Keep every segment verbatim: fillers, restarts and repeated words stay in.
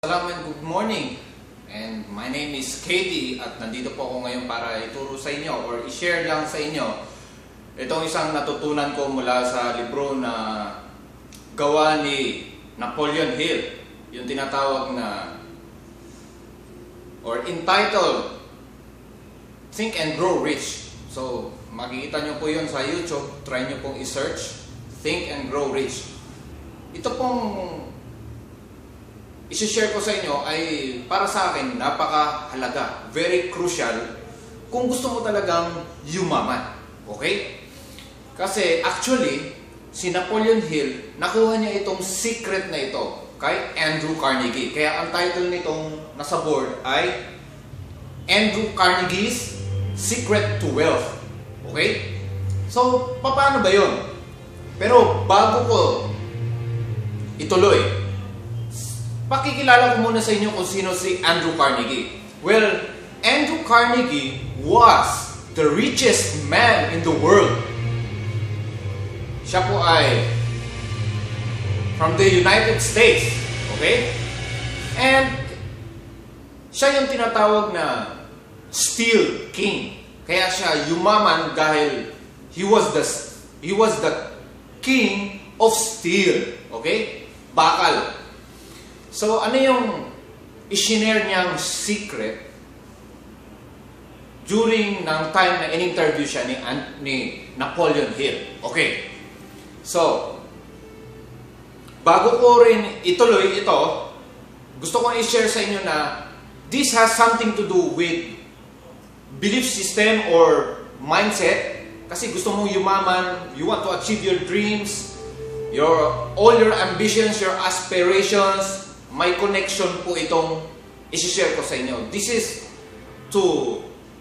Hello and good morning, and my name is Katie at nandito po ako ngayon para ituro sa inyo or i-share lang sa inyo itong isang natutunan ko mula sa libro na gawa ni Napoleon Hill, yung tinatawag na or entitled Think and Grow Rich. So makikita nyo po yun sa YouTube, try nyo pong i-search Think and Grow Rich. Ito pong i-share ko sa inyo ay para sa akin napakahalaga, very crucial kung gusto mo talagang yumaman. Okay? Kasi actually, si Napoleon Hill, nakuha niya itong secret na ito kay Andrew Carnegie. Kaya ang title nitong nasa board ay Andrew Carnegie's Secret to Wealth. Okay? So, paano ba yun? Pero bago ko ituloy, pakikilala ko muna sa inyo kung sino si Andrew Carnegie. Well, Andrew Carnegie was the richest man in the world. Siya po ay from the United States. Okay? And siya yung tinatawag na Steel King. Kaya siya yumaman dahil he was the he was the king of steel. Okay? Bakal. So, ano yung i-share niyang secret during ng time na in-interview siya ni, ni Napoleon Hill? Okay. So, bago ko rin ituloy ito, gusto kong i-share sa inyo na this has something to do with belief system or mindset. Kasi gusto mong yumaman, you want to achieve your dreams, your all your ambitions, your aspirations. May connection po itong i-share ko sa inyo. This is to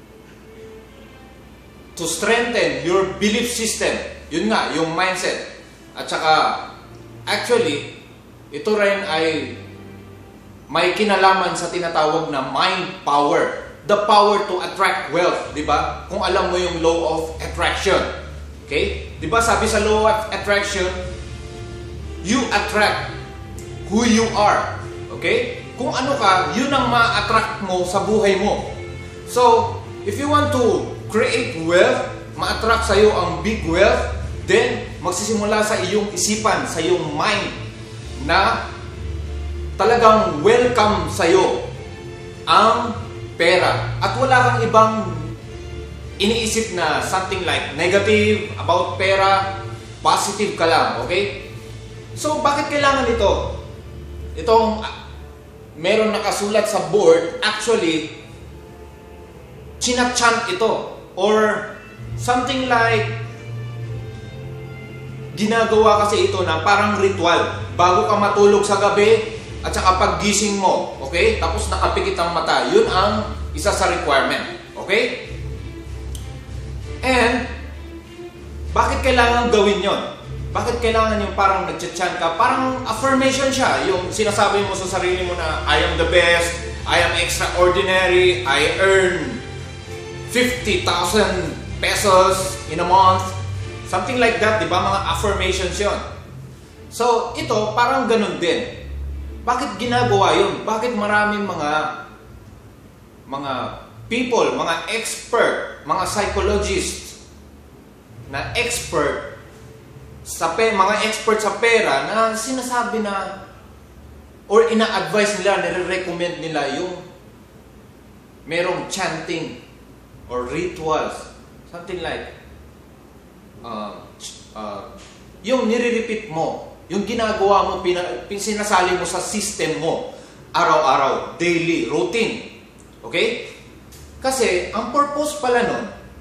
to strengthen your belief system. Yun nga, yung mindset. At saka, actually, ito rin ay may kinalaman sa tinatawag na mind power. The power to attract wealth, di ba? Kung alam mo yung law of attraction. Okay? Di ba sabi sa law of attraction, you attract who you are. Okay? Kung ano ka, yun ang ma-attract mo sa buhay mo. So, if you want to create wealth, ma-attract sa'yo ang big wealth, then magsisimula sa iyong isipan, sa iyong mind, na talagang welcome sa'yo ang pera. At wala kang ibang iniisip na something like negative about pera, positive ka lang. Okay? So, bakit kailangan ito? Itong meron nakasulat sa board, actually, chinachant ito. Or something like, ginagawa kasi ito na parang ritual. Bago ka matulog sa gabi, at saka paggising mo, okay? Tapos nakapikit ang mata. Yun ang isa sa requirement. Okay? And, bakit kailangan gawin yon? Bakit kailangan yung parang nag-chant ka? Parang affirmation siya. Yung sinasabi mo sa sarili mo na, I am the best, I am extraordinary, I earn fifty thousand pesos in a month. Something like that, di ba? Mga affirmations yun. So, ito, parang ganun din. Bakit ginagawa yun? Bakit maraming mga mga people, mga expert, mga psychologists na expert sa pe, mga expert sa pera na sinasabi na or ina-advise nila, nire-recommend nila yung merong chanting or rituals, something like uh, uh, yung nire-repeat mo, yung ginagawa mo, pina, sinasali mo sa system mo araw-araw, daily, routine. Okay? Kasi ang purpose pala nun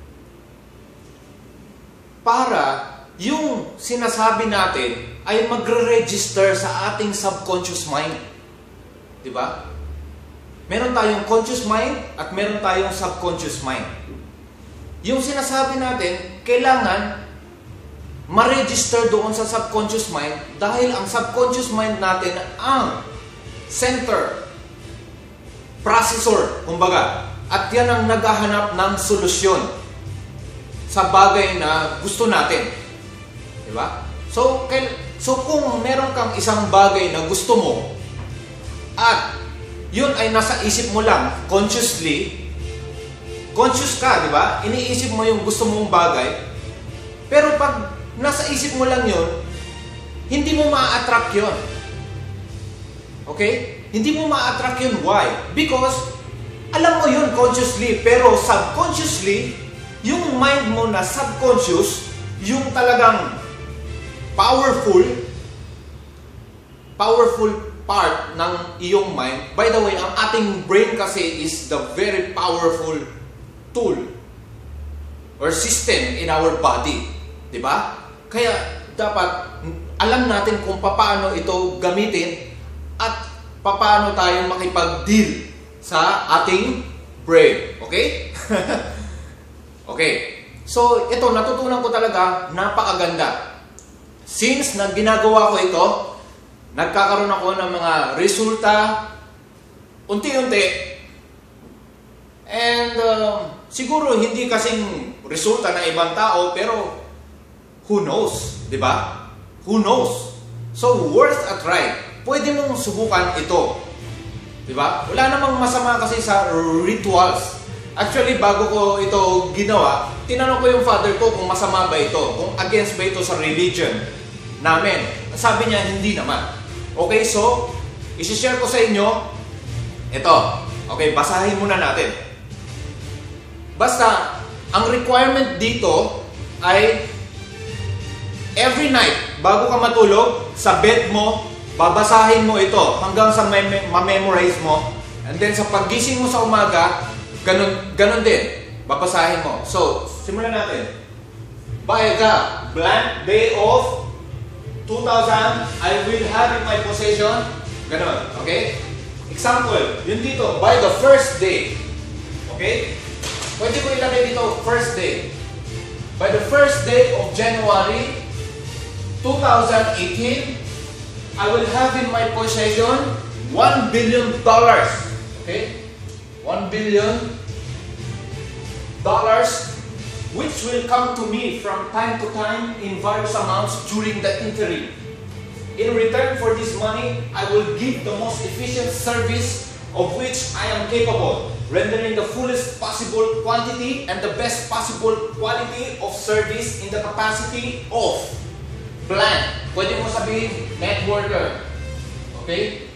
para yung sinasabi natin ay magre-register sa ating subconscious mind. Di ba? Meron tayong conscious mind at meron tayong subconscious mind. Yung sinasabi natin, kailangan ma-register doon sa subconscious mind dahil ang subconscious mind natin ang center, processor, kumbaga. At yan ang naghahanap ng solusyon sa bagay na gusto natin. Diba? So, so kung meron kang isang bagay na gusto mo at yun ay nasa isip mo lang, consciously. Conscious ka, di ba? Iniisip mo yung gusto mong bagay. Pero pag nasa isip mo lang yun, hindi mo ma-attract yun. Okay? Hindi mo ma-attract yun. Why? Because, alam mo yun consciously, pero subconsciously, yung mind mo na subconscious, yung talagang powerful, powerful part ng iyong mind. By the way, ang ating brain kasi is the very powerful tool or system in our body. Diba? Kaya dapat alam natin kung paano ito gamitin at paano tayo makipag-deal sa ating brain. Okay? Okay. So, ito, natutunan ko talaga, napakaganda. Since nag ginagawa ko ito, nagkakaroon ako ng mga resulta unti-unti. And uh, siguro hindi kasing resulta ng ibang tao, pero who knows, di ba? Who knows? So, worth a try. Pwede mong subukan ito. Di ba? Wala namang masama kasi sa rituals. Actually, bago ko ito ginawa, tinanong ko yung father ko kung masama ba ito, kung against ba ito sa religion namin. Sabi niya, hindi naman. Okay, so, isi-share ko sa inyo, ito. Okay, basahin muna natin. Basta, ang requirement dito ay every night, bago ka matulog, sa bed mo, babasahin mo ito hanggang sa ma-memorize mo. And then sa paggising mo sa umaga, ganun, ganun din, babasahin mo. So, simulan natin. By the blank day of two thousand, I will have in my possession, ganun, okay? Example, yun dito, by the first day, okay? Pwede ko ilagay dito, first day. By the first day of January two thousand eighteen, I will have in my possession one billion dollars. Okay? one billion dollars, which will come to me from time to time in various amounts during the interim. In return for this money, I will give the most efficient service of which I am capable, rendering the fullest possible quantity and the best possible quality of service in the capacity of blank. Pwede mo sabihin, networker. Okay?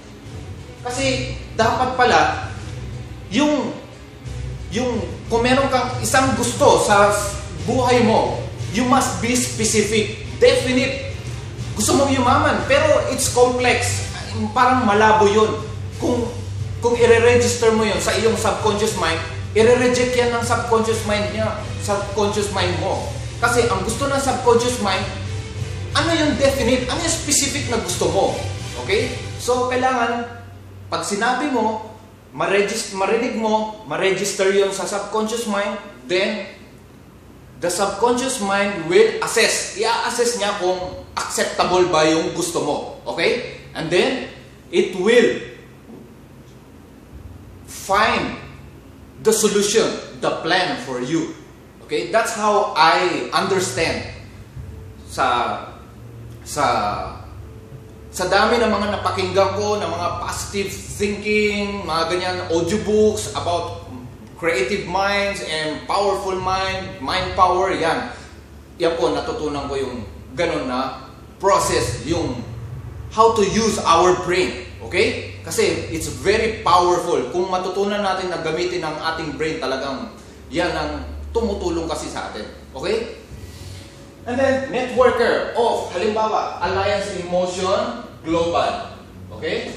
Kasi dapat pala, yung, yung, kung meron kang isang gusto sa buhay mo, you must be specific, definite. Gusto mong yumaman, pero it's complex. Parang malabo yun. Kung kung i-register mo yun sa iyong subconscious mind, i-reject yan ng subconscious mind niya, subconscious mind mo. Kasi ang gusto ng subconscious mind, ano yung definite, ano yung specific na gusto mo. Okay? So, kailangan, pag sinabi mo, ma-register, marinig mo, ma-register yun sa subconscious mind, then, the subconscious mind will assess. I-assess niya kung acceptable ba yung gusto mo. Okay? And then, it will find the solution, the plan for you. Okay? That's how I understand sa sa sa dami ng mga napakinggan ko ng mga positive thinking, mga ganyan audiobooks about creative minds and powerful mind, mind power, yan. Yan po, natutunan ko yung ganun na process, yung how to use our brain. Okay? Kasi it's very powerful. Kung matutunan natin na gamitin ang ating brain, talagang yan ang tumutulong kasi sa atin. Okay? And then, networker of, halimbawa, Alliance in Motion Global. Okay?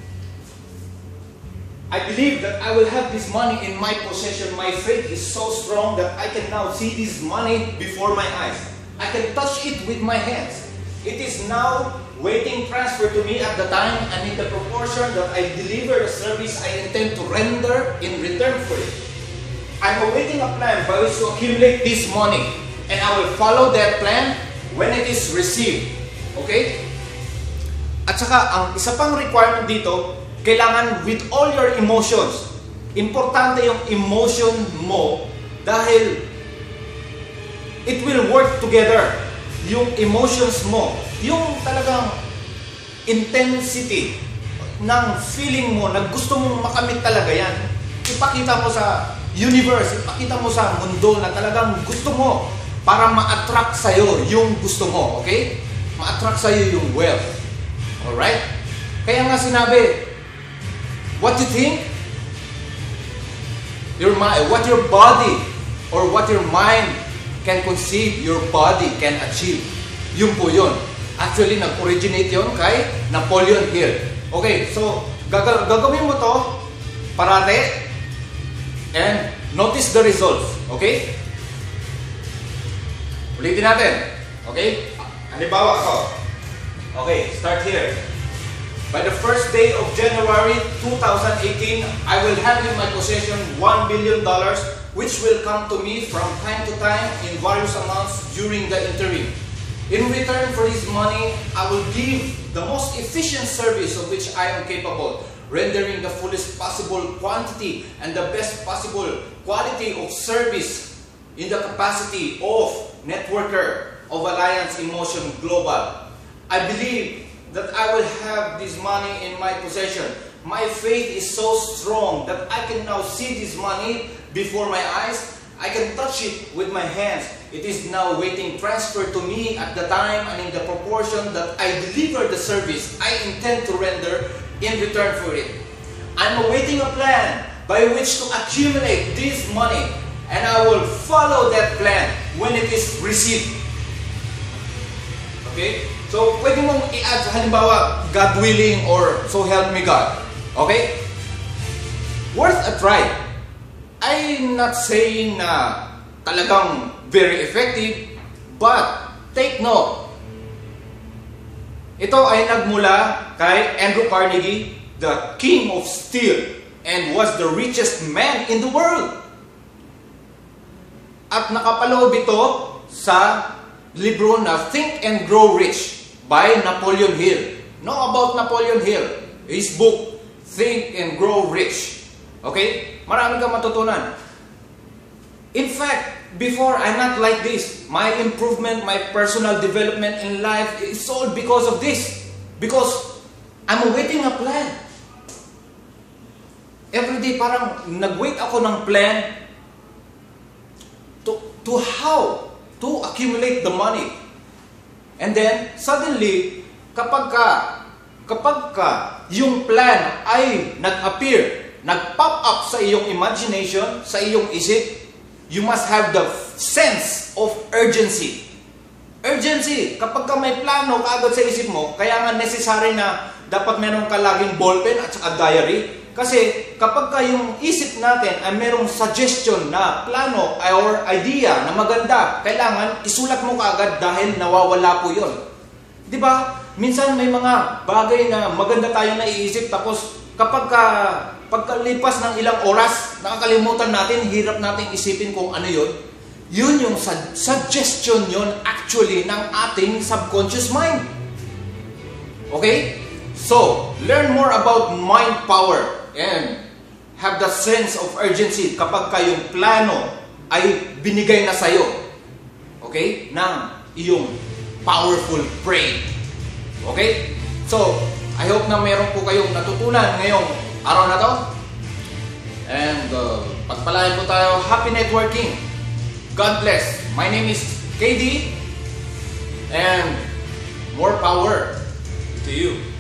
I believe that I will have this money in my possession. My faith is so strong that I can now see this money before my eyes. I can touch it with my hands. It is now waiting transfer to me at the time and in the proportion that I deliver the service I intend to render in return for it. I'm awaiting a plan by which to accumulate this money, and I will follow that plan when it is received. Okay? At saka, ang isa pang requirement dito, kailangan with all your emotions. Importante yung emotion mo dahil it will work together. Yung emotions mo, yung talagang intensity, ng feeling mo na gusto mong makamit talaga yan, ipakita mo sa universe, ipakita mo sa mundo na talagang gusto mo para ma-attract sa'yo yung gusto mo, okay? Ma-attract sa'yo yung wealth. Alright? Kaya nga sinabi, what you think, your mind, what your body or what your mind can conceive, your body can achieve. Yun po yun. Actually, nag-originate yun kay Napoleon Hill. Okay, so gaga gagawin mo to parate and notice the results. Okay? Ulitin natin. Okay? Halimbawa ako. Okay, start here. By the first day of January two thousand eighteen, I will have in my possession one billion dollars, which will come to me from time to time in various amounts during the interim. In return for this money, I will give the most efficient service of which I am capable, rendering the fullest possible quantity and the best possible quality of service in the capacity of networker of Alliance Emotion Global. I believe that I will have this money in my possession. My faith is so strong that I can now see this money before my eyes. I can touch it with my hands. It is now waiting transferred to me at the time and in the proportion that I deliver the service I intend to render in return for it. I'm awaiting a plan by which to accumulate this money, and I will follow that plan when it is received. Okay? So, pwede mong i-add, halimbawa, God willing or so help me God. Okay? Worth a try. I'm not saying na talagang very effective, but take note. Ito ay nagmula kay Andrew Carnegie, the king of steel, and was the richest man in the world. At nakapaloob ito sa libro na Think and Grow Rich by Napoleon Hill. Know about Napoleon Hill? His book, Think and Grow Rich. Okay? Marami kang matutunan. In fact, before I'm not like this. My improvement, my personal development in life is all because of this. Because I'm awaiting a plan. Every day parang nag-wait ako ng plan to, to how to accumulate the money. And then, suddenly, kapag ka, kapag ka yung plan ay nag-appear, nag-pop up sa iyong imagination, sa iyong isip, you must have the sense of urgency. Urgency. Kapag ka may plano kaagad sa isip mo, kaya nga necessary na dapat meron ka laging ballpen at saka diary. Kasi kapag ka yung isip natin ay merong suggestion na plano or idea na maganda, kailangan isulat mo kaagad dahil nawawala po yun. Di ba? Minsan may mga bagay na maganda tayo naiisip tapos kapag ka, pagkalipas ng ilang oras, nakakalimutan natin, hirap natin isipin kung ano yun. Yun yung su suggestion yun actually ng ating subconscious mind. Okay? So, learn more about mind power and have the sense of urgency kapag kayong plano ay binigay na sa'yo. Okay? Ng iyong powerful brain. Okay? So, I hope na meron po kayong natutunan ngayong araw na to. And uh, pagpalain po tayo. Happy networking. God bless. My name is K D. And more power to you.